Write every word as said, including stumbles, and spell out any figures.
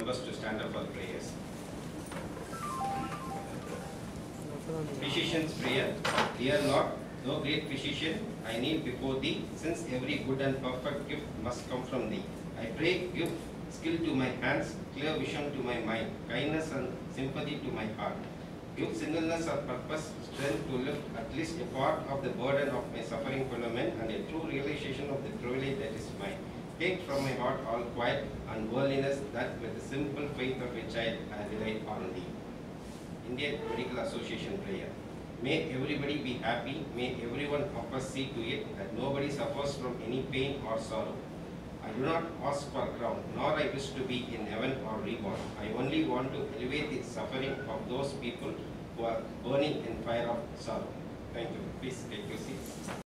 members to stand up for the prayers. Physician's prayer. Dear Lord, thou great physician, I kneel before thee, since every good and perfect gift must come from thee. I pray, give skill to my hands, clear vision to my mind, kindness and sympathy to my heart. Give singleness of purpose, strength to lift at least a part of the burden of my suffering fellow men, and a true realization of the privilege that is mine. Take from my heart all quiet and worldliness, that with the simple faith of a child I rely on thee. Indian Medical Association prayer. May everybody be happy. May everyone of us see to it that nobody suffers from any pain or sorrow. I do not ask for crown, nor I wish to be in heaven or reborn. I only want to elevate the suffering of those people who are burning in fire of sorrow. Thank you. Please take your seats.